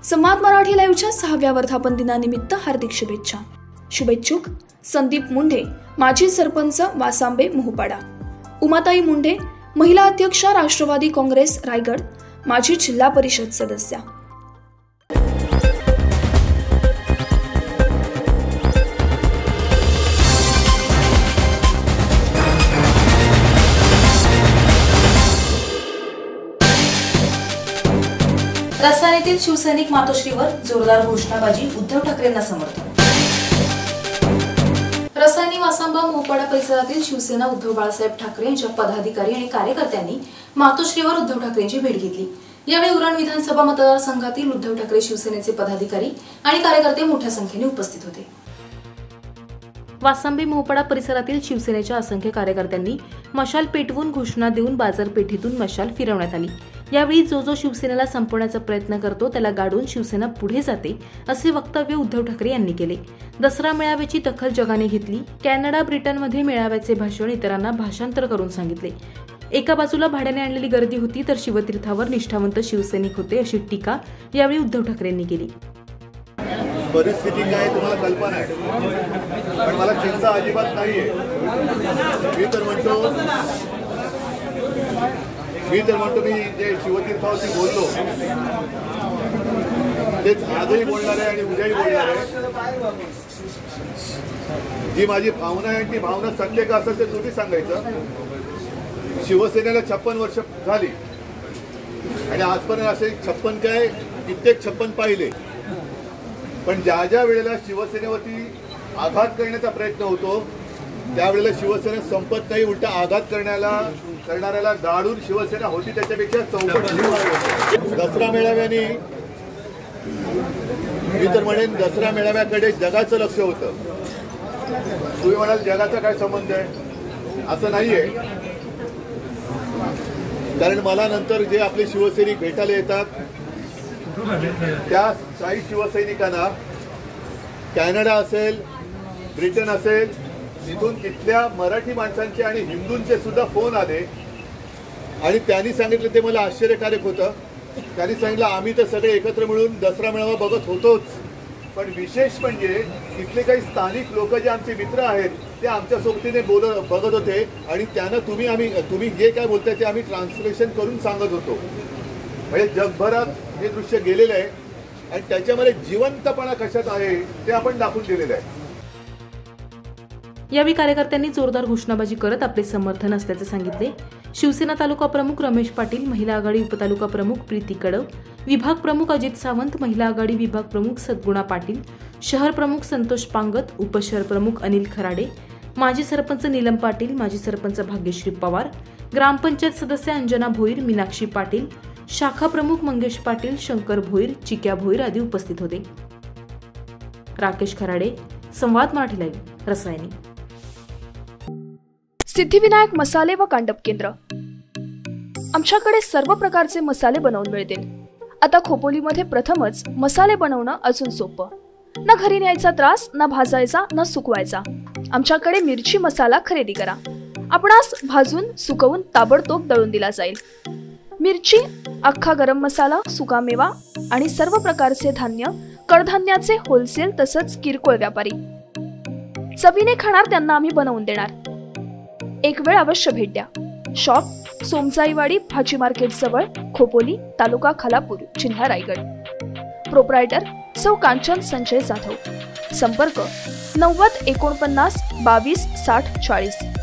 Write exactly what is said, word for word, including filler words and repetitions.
संवाद मराठी लाईव्हच्या सहाव्या वर्धापन दिनानिमित्त हार्दिक शुभेच्छा। शुभेच्छुक संदीप मुंढे, माजी सरपंच वासांबे मोहपाडा, उमाताई मुंढे, महिला अध्यक्षा राष्ट्रवादी काँग्रेस रायगड, माजी जिल्हा परिषद सदस्या। रसायनीतील शिवसैनिक मातोश्रीवर जोरदार घोषणाबाजी, उद्धव ठाकरेंना समर्थन। रसायनी वासांबा मोहपाडा परिसरातील शिवसेना उद्धव बाळासाहेब ठाकरे यांच्या पदाधिकारी आणि कार्यकर्त्यांनी मातोश्रीवर उद्धव ठाकरेंची भेट घेतली। यावेळी उरण विधानसभा मतदारसंघातील उद्धव ठाकरे शिवसेनेचे पदाधिकारी आणि कार्यकर्ते मोठ्या संख्येने उपस्थित होते। वासांबे मोहपाडा परिसरातील शिवसेनेच्या असंख्य कार्यकर्त्यांनी मशाल पेटवून घोषणा देऊन बाजारपेठेतून मशाल फिरवण्यात आली। यावेळी जो जो शिवसेनेला संपवण्याचा प्रयत्न करतो त्याला गाडून शिवसेना पुढे जाते असे वक्तव्य उद्धव ठाकरे यांनी केले। दसरा मेळाव्याची दखल जगाने घेतली। कॅनडा ब्रिटनमध्ये मेळाव्याचे भाषण इतरांना भाषांतर करून सांगितले। एका बाजूला भाड्याने आणलेली गर्दी होती तर शिवतीर्थावर निष्ठावंत शिवसैनिक होते अशी टीका यावेळी उद्धव ठाकरेंनी केली। परिस्थिती काय तुम्हाला कल्पना आहे, पण मला चिंता अजिबात नाहीये। मी तर म्हणतो मी तर म्हणतो मी जे शिवतीर्थावरती बोललो तेच आजही बोलणार आहे आणि उद्याही बोलणार आहे। जी माझी भावना आहे ती भावना सत्य का असेल ते तुम्ही सांगायचं। शिवसेनेला छप्पन वर्ष झाली आणि आजपर्यंत असे छप्पन काय कित्येक छप्पन पाहिले, पण ज्या ज्या वेळेला शिवसेनेवरती आघात करण्याचा प्रयत्न होतो त्यावेळेला शिवसेना संपत नाही, उलटा आघात करण्याला करणाऱ्याला गाडून शिवसेना होती त्याच्यापेक्षा चौपट। दसरा मेळाव्याने मी तर म्हणेन दसरा मेळाव्याकडे जगाचं लक्ष होतं। तुम्ही म्हणाल जगाचा काय संबंध आहे, असं नाहीये। कारण मला नंतर जे आपले शिवसैनिक भेटायला येतात त्या काही शिवसैनिकांना कॅनडा असेल, ब्रिटन असेल, तिथून तिथल्या मराठी माणसांचे आणि हिंदूंचे सुद्धा फोन आले आणि त्यांनी सांगितलं, ते मला आश्चर्यकारक होतं। त्यांनी सांगितलं आम्ही तर सगळे एकत्र मिळून दसरा मेळावा बघत होतोच, पण विशेष म्हणजे तिथले काही स्थानिक लोक जे आमचे मित्र आहेत ते आमच्या सोबतीने बोल बघत होते आणि त्यांना तुम्ही आम्ही तुम्ही जे काय बोलताय ते आम्ही ट्रान्सलेशन करून सांगत होतो। म्हणजे जगभरात हे दृश्य गेलेलं आहे आणि त्याच्यामध्ये जिवंतपणा कशात आहे ते आपण दाखवून दिलेलं आहे। यावेळी कार्यकर्त्यांनी जोरदार घोषणाबाजी करत आपले समर्थन असल्याचे सांगितले। शिवसेना तालुका प्रमुख रमेश पाटील, महिला आघाडी उपतालुका प्रमुख प्रीती कडव, विभाग प्रमुख अजित सावंत, महिला आघाडी विभाग प्रमुख सद्गुणा पाटील, शहर प्रमुख संतोष पांगत, उपशहर प्रमुख अनिल खराडे, माजी सरपंच नीलम पाटील, माजी सरपंच भाग्यश्री पवार, ग्रामपंचायत सदस्य अंजना भोईर, मीनाक्षी पाटील, शाखा प्रमुख मंगेश पाटील, शंकर भोईर, चिक्या भोईर आदी उपस्थित होते। राकेश खराडे, संवाद मराठी लाईव्ह, रसायनी। सिद्धिविनायक मसाले व कांडप केंद्र। आमच्याकडे सर्व प्रकारचे मसाले बनवून मिळतील। आता खोपोलीमध्ये प्रथमच मसाले बनवणं अजून सोपं। ना घरी न्यायचा त्रास, ना भाजायचा, ना सुकवायचा। आमच्याकडे मिरची मसाला खरेदी करा। आपणास भाजून सुकवून ताबडतोब दळून दिला जाईल। मिरची, अख्खा गरम मसाला, सुकामेवा आणि सर्व प्रकारचे धान्य, कडधान्याचे होलसेल तसंच किरकोळ व्यापारी। चवीने खाणार त्यांना आम्ही बनवून देणार। एक वेळ अवश्य भेट द्या। शॉप सोमजाईवाडी भाजी मार्केट जवळ, खोपोली, तालुका खालापूर, जिल्हा रायगड। प्रोप्रायटर सौ कांचन संजय जाधव। संपर्क नव्वद एकोणपन्नास बावीस साठ चाळीस।